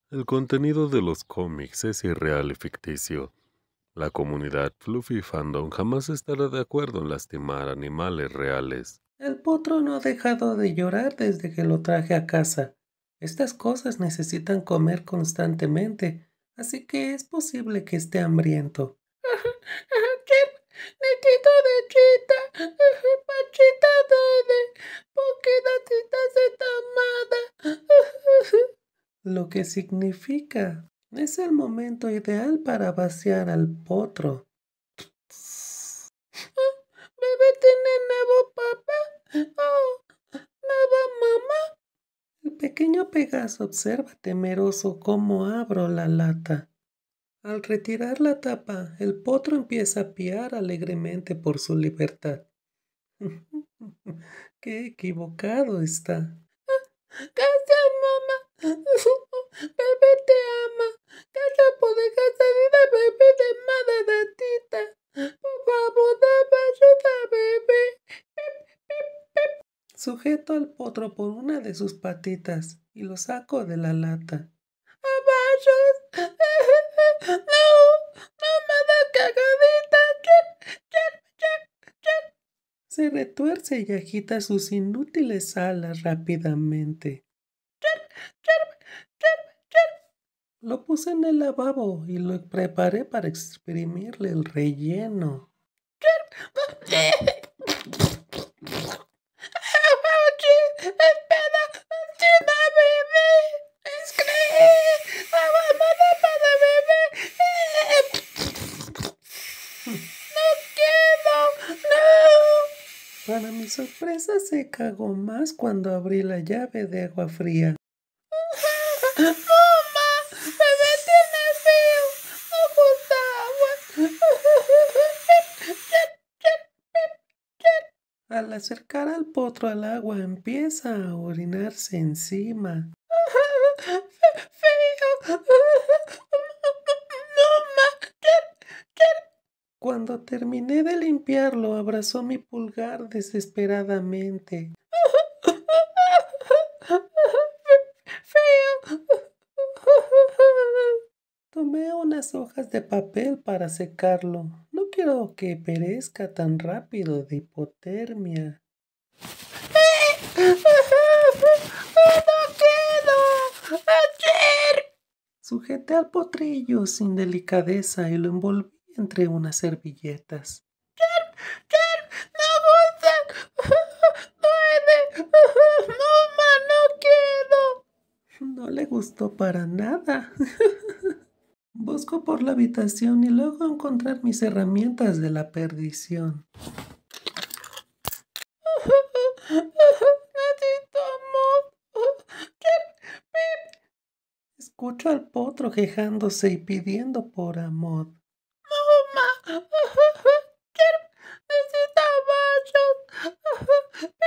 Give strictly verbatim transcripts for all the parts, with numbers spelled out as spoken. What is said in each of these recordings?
El contenido de los cómics es irreal y ficticio. La comunidad Fluffy Fandom jamás estará de acuerdo en lastimar animales reales. El potro no ha dejado de llorar desde que lo traje a casa. Estas cosas necesitan comer constantemente, así que es posible que esté hambriento. Necesito lechita, pachita de poquitas de tomada. Lo que significa, es el momento ideal para vaciar al potro. ¿Bebé tiene nuevo papá? Oh, ¿nueva mamá? El pequeño Pegaso observa temeroso cómo abro la lata. Al retirar la tapa, el potro empieza a piar alegremente por su libertad. ¡Qué equivocado está! Gracias, mamá. Bebé te ama. Gracias por dejar salir a bebé de mala gatita. Por favor, dame ayuda, bebé. Pip, pip, pip. Sujeto al potro por una de sus patitas y lo saco de la lata. ¡Caballos! ¡No! ¡No me da cagadita! ¡Chip, chip, chip, chip! Se retuerce y agita sus inútiles alas rápidamente. ¡Chip, chip, chip, chip! Lo puse en el lavabo y lo preparé para exprimirle el relleno. ¡Chip! ¡Espera! ¡Encima, bebé! ¡Escribe! ¡Mamá, para bebé! ¡No quiero! ¡No! Para mi sorpresa se cagó más cuando abrí la llave de agua fría. ¡Mamá! ¡Bebé tiene frío! ¡No gusta agua! Al acercar al potro al agua, empieza a orinarse encima. ¡Feo! Cuando terminé de limpiarlo, abrazó mi pulgar desesperadamente. ¡Feo! Tomé unas hojas de papel para secarlo. No quiero que perezca tan rápido de hipotermia. ¡No quiero! ¡Ayer! Sujeté al potrillo sin delicadeza y lo envolví entre unas servilletas. ¡Cher! ¡Cher! ¡No gusta! ¡Duele! ¡Mamá, no quiero! No le gustó para nada. Busco por la habitación y luego encontrar mis herramientas de la perdición. Necesito amor. Escucho al potro quejándose y pidiendo por amor. ¡Mamá! ¡Necesito machos!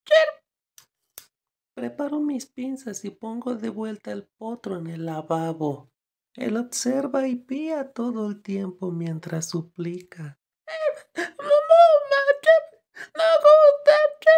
Preparo mis pinzas y pongo de vuelta el potro en el lavabo. Él observa y pía todo el tiempo mientras suplica. ¡Mamá! ¡No gusta!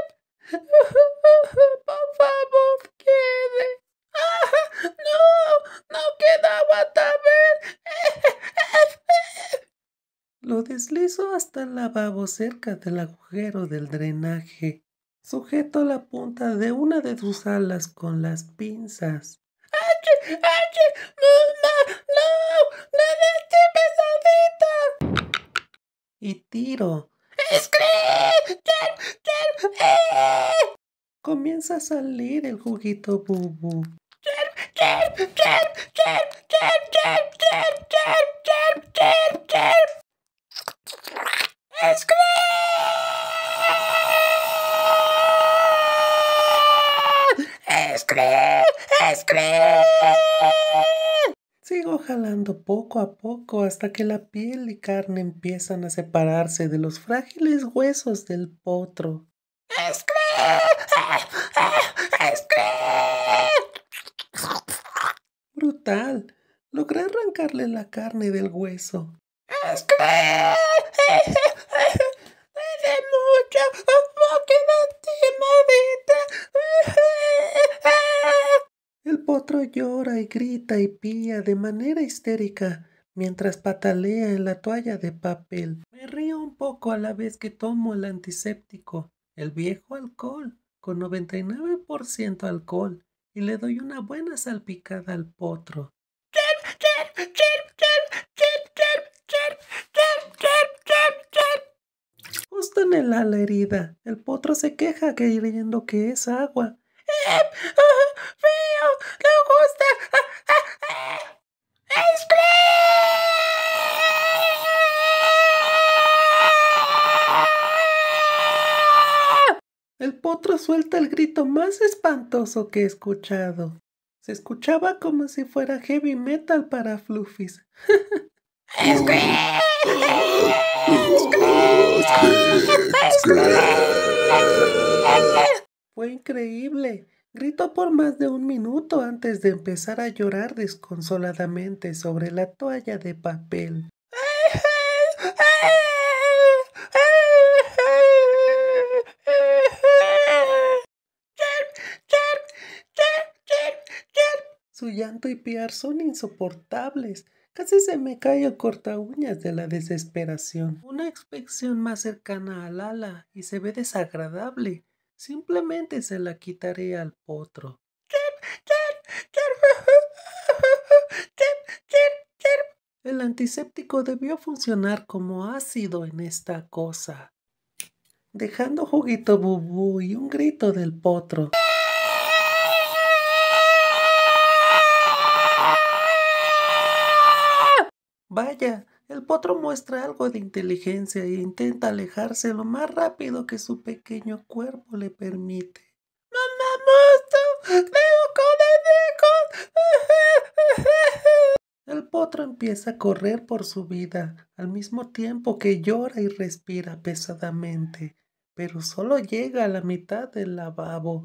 ¡Por favor, quede! ¡No! ¡No queda aguantar! Lo deslizo hasta el lavabo cerca del agujero del drenaje. Sujeto la punta de una de sus alas con las pinzas. ¡Ache! ¡Ache! ¡Mamá! ¡No! ¡No estoy pesadita! Y tiro. ¡Escri! Comienza a salir el juguito bubu. Sigo jalando poco a poco hasta que la piel y carne empiezan a separarse de los frágiles huesos del potro. Brutal. Logré arrancarle la carne del hueso. ¡Duele mucho! ¡No queda El potro llora y grita y pía de manera histérica mientras patalea en la toalla de papel. Me río un poco a la vez que tomo el antiséptico, el viejo alcohol, con noventa y nueve por ciento alcohol, y le doy una buena salpicada al potro. Justo en el ala herida, el potro se queja creyendo que es agua. ¡Frío! ¡No gusta! El potro suelta el grito más espantoso que he escuchado. Se escuchaba como si fuera heavy metal para Fluffies. Fue increíble. Gritó por más de un minuto antes de empezar a llorar desconsoladamente sobre la toalla de papel. Su llanto y piar son insoportables. Casi se me cae el corta uñas de la desesperación. Una inspección más cercana al ala y se ve desagradable. Simplemente se la quitaré al potro. El antiséptico debió funcionar como ácido en esta cosa, dejando juguito bubú y un grito del potro. Vaya, el potro muestra algo de inteligencia e intenta alejarse lo más rápido que su pequeño cuerpo le permite. ¡Mamá monstruo! ¡Creo con el El potro empieza a correr por su vida, al mismo tiempo que llora y respira pesadamente, pero solo llega a la mitad del lavabo.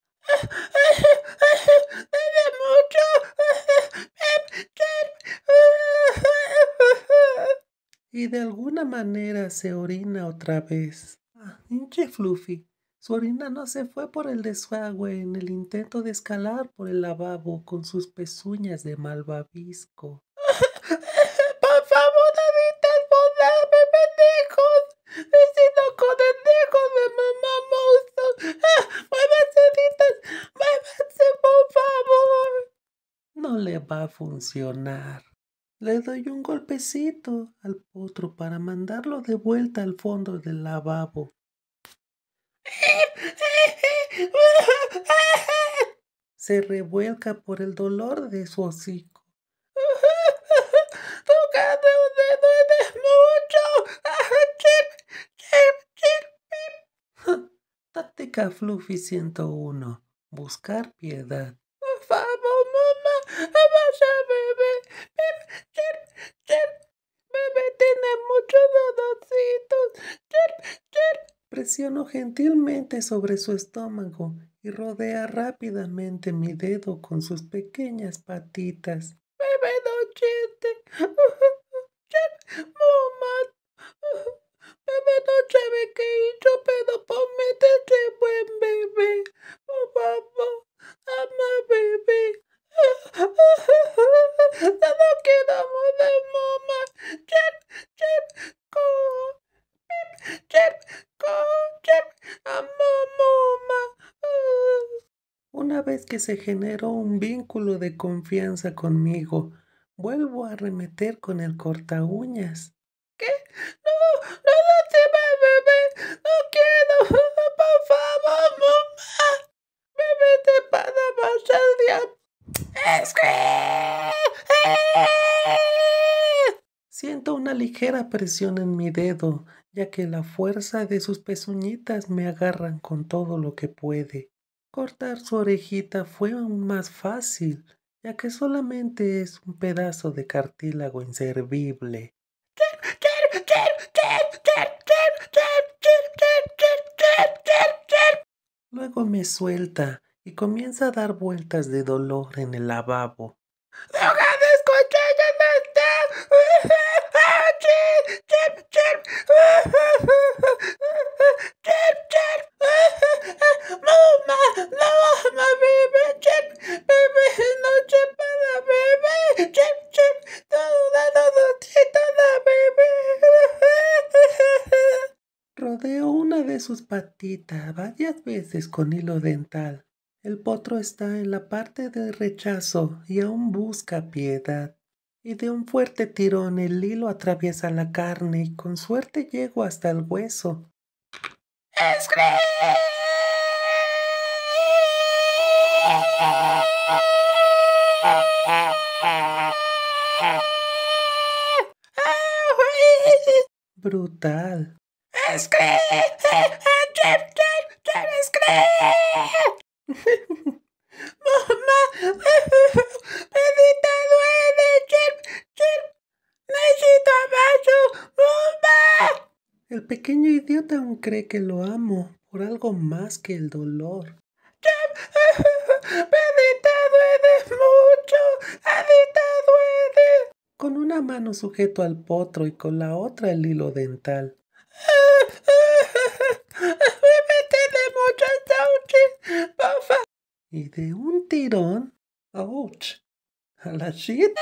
Y de alguna manera se orina otra vez. Ah, hinche Fluffy. Su orina no se fue por el desagüe en el intento de escalar por el lavabo con sus pezuñas de malvavisco. Por favor, evitas volarme, pendejos. Necesito conejos de mamá monstruo. ¡Ah! ¡Muévanse, editas! ¡Muévanse, por favor! No le va a funcionar. Le doy un golpecito al potro para mandarlo de vuelta al fondo del lavabo. Se revuelca por el dolor de su hocico. ¡Tocando un dedo de mucho! Táctica Fluffy ciento uno. Buscar piedad. Por favor, mamá, vaya bebé. Bebé tiene muchos dolorcitos. Presiono gentilmente sobre su estómago y rodea rápidamente mi dedo con sus pequeñas patitas. Bebé no chiste. Mamá. Bebé no sabe qué hizo, pero prométete buen bebé. Por favor, ama bebé. Ya no quiero morir, mamá. Chip, chip, co. Chip, chip, co. Chip, ama, mamá. Una vez que se generó un vínculo de confianza conmigo, vuelvo a arremeter con el corta uñas. ¿Qué? No, no, no se va, bebé. No quiero. Por favor, mamá. Bebé te para pasar. Siento una ligera presión en mi dedo, ya que la fuerza de sus pezuñitas me agarran con todo lo que puede. Cortar su orejita fue aún más fácil, ya que solamente es un pedazo de cartílago inservible. Luego me suelta y comienza a dar vueltas de dolor en el lavabo. ¡Deja de escuchar, ya no está! ¡Mamá! ¡No, mamá, bebé! ¡Bebé! muerde sus patitas varias veces con hilo dental. El potro está en la parte de rechazo y aún busca piedad. Y de un fuerte tirón el hilo atraviesa la carne y con suerte llego hasta el hueso. ¡Scream! Brutal. ¡Scream! ¡Mamá! ¡Pedita duele! ¡Chirp! ¡Chirp! ¡Necesito abrazo! ¡Mamá! El pequeño idiota aún cree que lo amo por algo más que el dolor. ¡Chirp! ¡Pedita duele mucho! ¡Pedita duele! Con una mano sujeto al potro y con la otra el hilo dental. Y de un tirón, ouch, a la shit.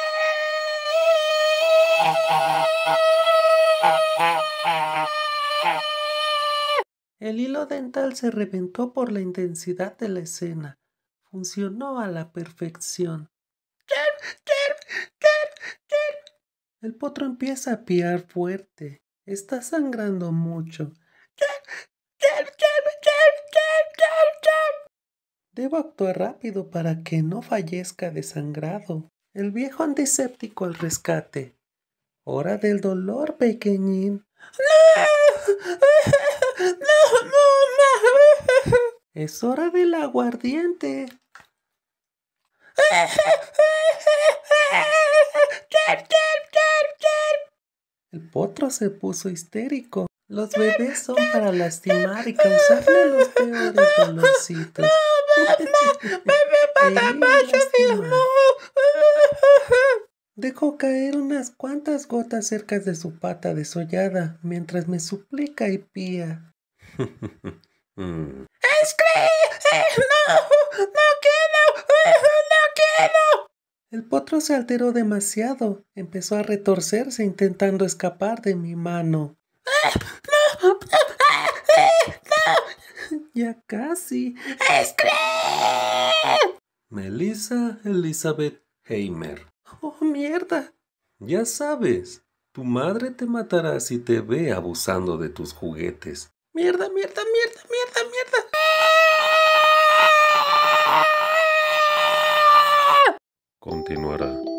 El hilo dental se reventó por la intensidad de la escena. Funcionó a la perfección. El potro empieza a piar fuerte. Está sangrando mucho. Debo actuar rápido para que no fallezca desangrado. El viejo antiséptico al rescate. Hora del dolor, pequeñín. ¡No! ¡No, mamá! Es hora del aguardiente. El potro se puso histérico. Los bebés son para lastimar y causarle los peores dolorcitos. Dejó caer unas cuantas gotas cerca de su pata desollada mientras me suplica y pía. Mm. ¡No! ¡No quiero! ¡No quiero! El potro se alteró demasiado. Empezó a retorcerse intentando escapar de mi mano. ¡No! ¡No! Ya casi. Melissa Elizabeth Heimer. ¡Oh, mierda! Ya sabes, tu madre te matará si te ve abusando de tus juguetes. ¡Mierda, mierda, mierda, mierda, mierda! Continuará.